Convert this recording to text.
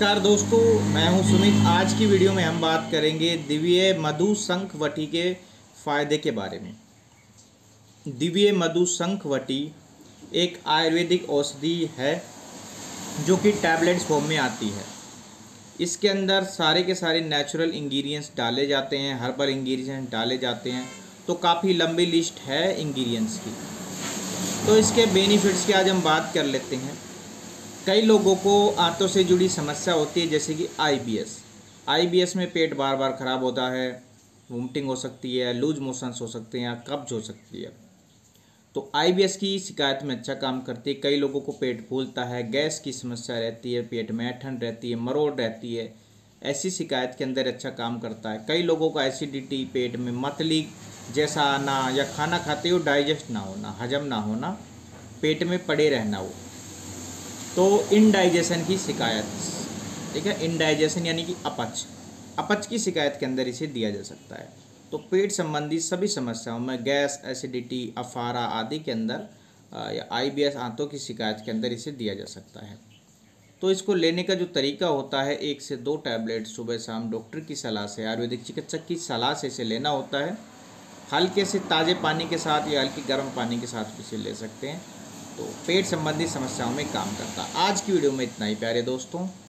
नमस्कार दोस्तों, मैं हूं सुमित। आज की वीडियो में हम बात करेंगे दिव्य मधु शंखवटी के फायदे के बारे में। दिव्य मधु शंखवटी एक आयुर्वेदिक औषधि है जो कि टैबलेट्स फॉर्म में आती है। इसके अंदर सारे के सारे नेचुरल इंग्रेडिएंट्स डाले जाते हैं, हर्बल इंग्रेडिएंट्स डाले जाते हैं। तो काफ़ी लंबी लिस्ट है इंग्रेडिएंट्स की। तो इसके बेनिफिट्स की आज हम बात कर लेते हैं। कई लोगों को आंतों से जुड़ी समस्या होती है, जैसे कि आईबीएस में पेट बार बार ख़राब होता है, वोमिटिंग हो सकती है, लूज मोशंस हो सकते हैं या कब्ज हो सकती है। तो आईबीएस की शिकायत में अच्छा काम करती है। कई लोगों को पेट फूलता है, गैस की समस्या रहती है, पेट में ऐंठन रहती है, मरोड़ रहती है, ऐसी शिकायत के अंदर अच्छा काम करता है। कई लोगों का एसिडिटी, पेट में मतली जैसा आना या खाना खाते हुए डाइजेस्ट ना होना, हजम ना होना, पेट में पड़े रहना, वो तो इनडाइजेशन की शिकायत, ठीक है। इनडाइजेशन यानी कि अपच की शिकायत के अंदर इसे दिया जा सकता है। तो पेट संबंधी सभी समस्याओं में, गैस, एसिडिटी, अफारा आदि के अंदर या आईबीएस आंतों की शिकायत के अंदर इसे दिया जा सकता है। तो इसको लेने का जो तरीका होता है, 1 से 2 टैबलेट सुबह शाम डॉक्टर की सलाह से, आयुर्वेदिक चिकित्सक की सलाह से इसे लेना होता है। हल्के से ताज़े पानी के साथ या हल्के गर्म पानी के साथ इसे ले सकते हैं। तो पेट संबंधी समस्याओं में काम करता। आज की वीडियो में इतना ही प्यारे दोस्तों।